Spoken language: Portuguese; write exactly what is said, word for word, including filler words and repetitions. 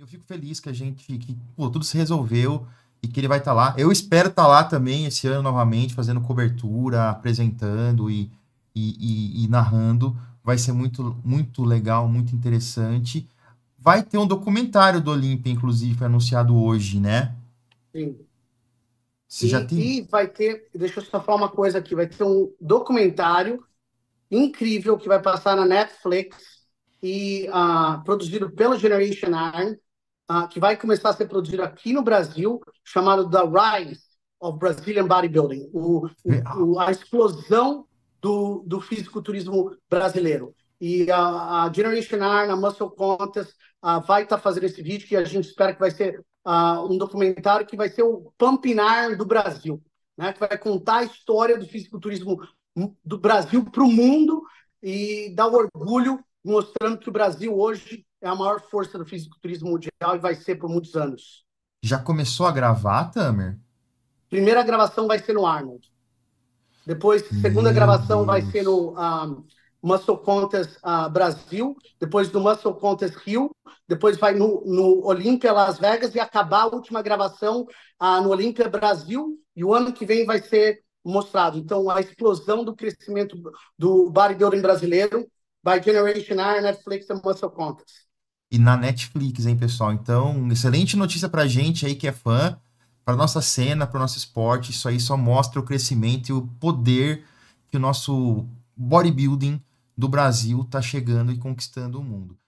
fico feliz que a gente, que, pô, tudo se resolveu e que ele vai estar lá. Eu espero estar lá também esse ano novamente, fazendo cobertura, apresentando e, e, e, e narrando. Vai ser muito, muito legal, muito interessante. Vai ter um documentário do Olímpia, inclusive, foi anunciado hoje, né? Sim. Você já E, tem. e vai ter, deixa eu só falar uma coisa aqui, vai ter um documentário incrível que vai passar na Netflix e ah, produzido pela Generation Iron, ah, que vai começar a ser produzido aqui no Brasil, chamado The Rise of Brazilian Bodybuilding, o, o, o- a explosão do, do fisiculturismo brasileiro. E a, a Generation Iron, a Muscle Contest, ah, vai estar fazendo esse vídeo que a gente espera que vai ser ah, um documentário que vai ser o Pumping Iron do Brasil, né? Que vai contar a história do fisiculturismo do Brasil para o mundo e dar orgulho, mostrando que o Brasil hoje é a maior força do fisiculturismo mundial e vai ser por muitos anos. Já começou a gravar, Tamer? Primeira gravação vai ser no Arnold. Depois, segunda Meu gravação vai ser Deus. no um, Muscle Contest uh, Brasil. Depois do Muscle Contest Rio. Depois vai no, no Olímpia Las Vegas e acabar a última gravação uh, no Olímpia Brasil. E o ano que vem vai ser mostrado. Então, a explosão do crescimento do bodybuilding brasileiro by Generation Iron, Netflix e Muscle Contest. E na Netflix, hein, pessoal? Então, excelente notícia pra gente aí que é fã, pra nossa cena, pro nosso esporte. Isso aí só mostra o crescimento e o poder que o nosso bodybuilding do Brasil tá chegando e conquistando o mundo.